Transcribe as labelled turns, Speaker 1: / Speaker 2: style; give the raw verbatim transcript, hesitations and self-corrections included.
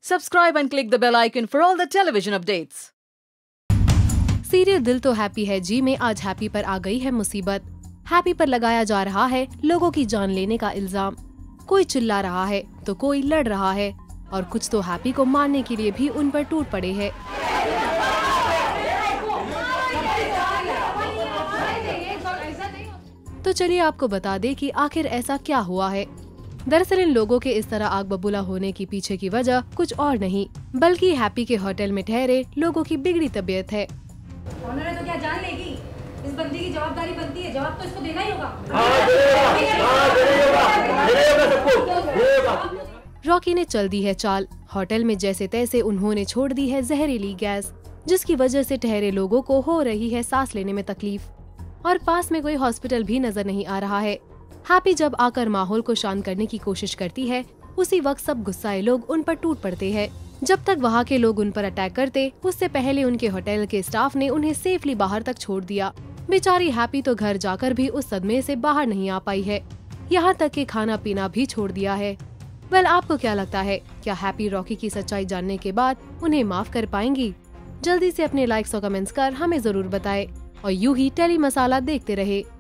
Speaker 1: Subscribe and click the bell icon for all the television updates.
Speaker 2: Serial दिल तो happy है जी में आज हैप्पी पर आ गई है मुसीबत। हैप्पी पर लगाया जा रहा है लोगों की जान लेने का इल्जाम। कोई चिल्ला रहा है तो कोई लड़ रहा है और कुछ तो हैप्पी को मारने के लिए भी उन पर टूट पड़े हैं। तो चलिए आपको बता दें कि आखिर ऐसा क्या हुआ है। दरअसल इन लोगों के इस तरह आग बबूला होने की पीछे की वजह कुछ और नहीं बल्कि हैप्पी के होटल में ठहरे लोगों की बिगड़ी तबीयत है।
Speaker 3: ऑनर है तो क्या जान लेगी? इस बंदी की जवाबदारी बनती है, जवाब तो इसको देना ही होगा।
Speaker 2: रॉकी ने चल दी है चाल। होटल में जैसे तैसे उन्होंने छोड़ दी है जहरीली गैस, जिसकी वजह से ठहरे लोगों को हो रही है सांस लेने में तकलीफ और पास में कोई हॉस्पिटल भी नजर नहीं आ रहा है। हैप्पी जब आकर माहौल को शांत करने की कोशिश करती है, उसी वक्त सब गुस्साए लोग उन पर टूट पड़ते हैं। जब तक वहाँ के लोग उन पर अटैक करते, उससे पहले उनके होटल के स्टाफ ने उन्हें सेफली बाहर तक छोड़ दिया। बेचारी हैप्पी तो घर जाकर भी उस सदमे से बाहर नहीं आ पाई है, यहाँ तक कि खाना पीना भी छोड़ दिया है। वेल, आपको क्या लगता है, क्या हैप्पी रॉकी की सच्चाई जानने के बाद उन्हें माफ कर पाएंगी? जल्दी से अपने लाइक्स और कमेंट्स कर हमें जरूर बताएं और यूं ही टेली मसाला देखते रहे।